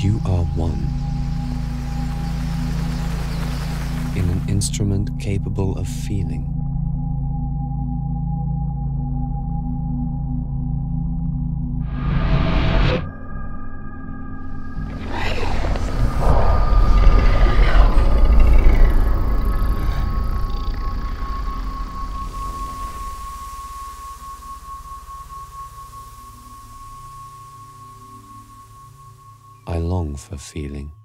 You are one in an instrument capable of feeling. I long for feeling.